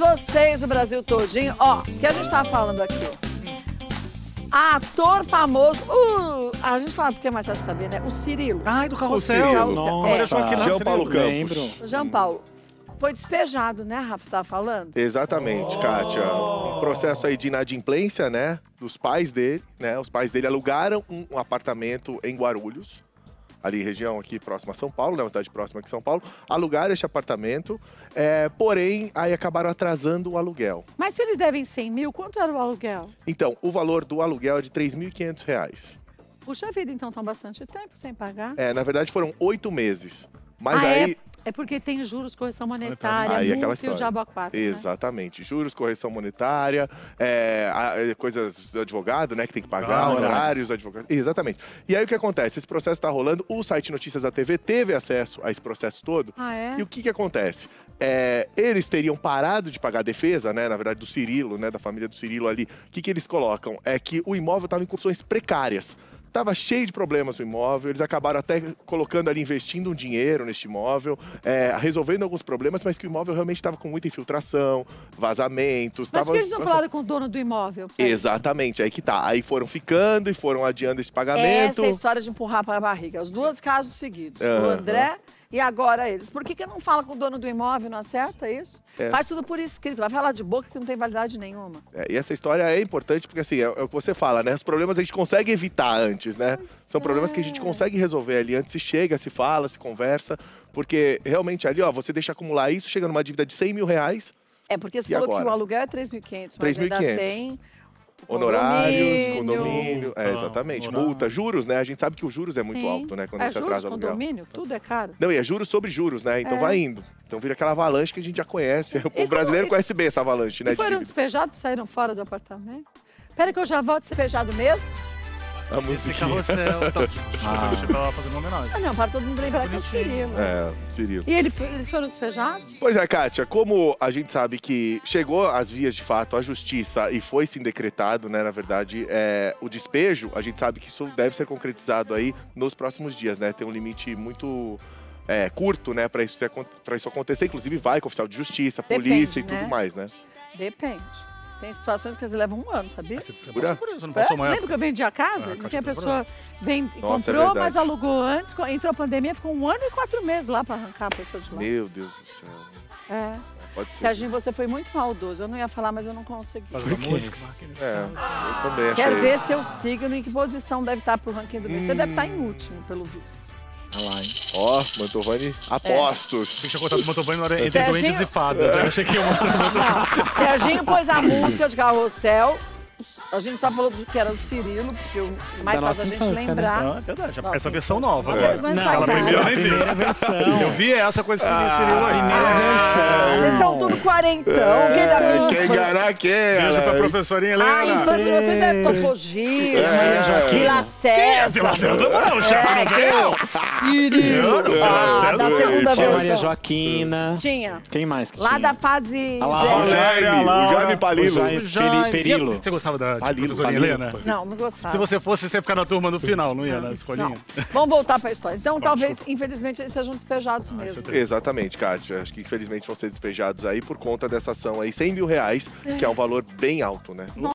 vocês, o Brasil todinho. Ó, o que a gente tá falando aqui? Ator famoso. A gente fala porque é mais fácil saber, né? O Cirilo. Ai, do Carrossel. Nossa, João Paulo Campos. Lembro. O João Paulo. Foi despejado, né, Rafa? Você tava falando? Exatamente, Kátia. Um processo aí de inadimplência, né? Dos pais dele, né? Os pais dele alugaram um apartamento em Guarulhos, ali região aqui próxima a São Paulo, né? Uma cidade próxima aqui a São Paulo. Alugaram este apartamento, porém, aí acabaram atrasando o aluguel. Mas se eles devem 100 mil, quanto era o aluguel? Então, o valor do aluguel é de R$ 3.500. Puxa vida, então estão bastante tempo sem pagar. Na verdade foram 8 meses. Mas Ah, aí... É porque tem juros, correção monetária, Aí, aquela multa e o história. diabo a quatro, né? Exatamente. Juros, correção monetária, coisas do advogado, né, que tem que pagar, Honorários. honorários, advogado. Exatamente. E aí o que acontece? Esse processo está rolando, o site Notícias da TV teve acesso a esse processo todo. Ah, é? E o que acontece? Eles teriam parado de pagar a defesa, né, na verdade do Cirilo, né, da família do Cirilo ali. O que eles colocam? É que o imóvel estava em condições precárias. Estava cheio de problemas no imóvel, eles acabaram até colocando ali, investindo um dinheiro neste imóvel, resolvendo alguns problemas, mas que o imóvel realmente estava com muita infiltração, vazamentos. Mas por que eles não falaram com o dono do imóvel? Exatamente, aí que tá. Aí foram ficando e foram adiando esse pagamento. Essa é a história de empurrar para a barriga. Os dois casos seguidos, o André e agora eles. Por que não fala com o dono do imóvel, não acerta isso? Faz tudo por escrito, vai falar de boca que não tem validade nenhuma. E essa história é importante porque, assim, é o que você fala, né? Os problemas a gente consegue evitar antes, né? São problemas que a gente consegue resolver ali antes, se chega, se fala, se conversa. Porque, realmente, ali, ó, você deixa acumular isso, chega numa dívida de R$ 100 mil. Porque você falou que o aluguel é 3.500, mas ainda tem... Honorários, condomínio, exatamente. Multa, juros, né? A gente sabe que o juros é muito alto, né? Quando você atrasa aluguel. Condomínio, tudo é caro. Não, e é juros sobre juros, né? Então vai indo. Então vira aquela avalanche que a gente já conhece. O povo brasileiro conhece bem essa avalanche, né? E foram despejados, saíram fora do apartamento? Pera que eu já volto despejado mesmo? Esse Carrossel, você tava fazendo uma homenagem. Não, para todo mundo lembrar que é o Cirilo. Cirilo. E eles foram despejados? Pois é, Kátia, como a gente sabe que chegou às vias de fato a justiça e foi sim decretado, né, na verdade, o despejo, a gente sabe que isso deve ser concretizado aí nos próximos dias, né? Tem um limite muito curto, né, para isso acontecer. Inclusive vai com o oficial de justiça, polícia e tudo mais, né? Depende. Tem situações que às vezes levam um ano, sabia? Você passou por isso, não passou mais? Lembra que eu vendi a casa? Porque a pessoa comprou, verdade. mas alugou antes, entrou a pandemia, ficou 1 ano e 4 meses lá para arrancar a pessoa de lá. Meu Deus do céu. Pode ser. Serginho, você foi muito maldoso. Eu não ia falar, mas eu não consegui. Fazer uma música, eu também achei. Quero ver seu signo, em que posição deve estar pro ranking do mês. Você deve estar em último, pelo visto. Olha lá, hein? Ó, Mantovani, apostos. Você tinha contado o Mantovani entre doentes e fadas. Eu achei que ia mostrar o Mantovani. Serginho pôs a música de Carrossel. A gente só falou que era do Cirilo, porque o mais fácil a gente infância, lembrar. Não, é verdade. Essa versão nova. Aquela Primeira versão. Eu vi essa com esse Cirilo aí. Primeira versão. Eles são tudo quarentão. Quem enganar quem, Beijo pra professorinha Helena. A infância de vocês é Topo Gil, Vila César. Vila César não, Chaco não veio. Cirilo. Da segunda Tinha Maria versão. Joaquina. Tinha. Quem mais que Lá tinha? da fase... O Jaime Palilo. Perilo. Você gostava da Palilo, professorinha Helena? Não gostava. Se você fosse, você ia ficar na turma no final, não ia na escolinha? Vamos voltar pra história. Então, talvez, infelizmente, eles sejam despejados mesmo. Exatamente, Kátia. Acho que infelizmente vão ser despejados aí por conta dessa ação aí, R$ 100 mil, que é um valor bem alto, né?